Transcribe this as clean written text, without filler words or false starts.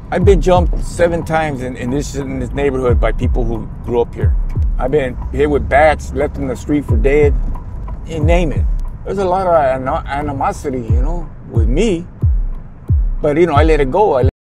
I've been jumped 7 times in this neighborhood by people who grew up here. I've been hit with bats, left in the street for dead. You name it. There's a lot of animosity, you know, with me. But, you know, I let it go.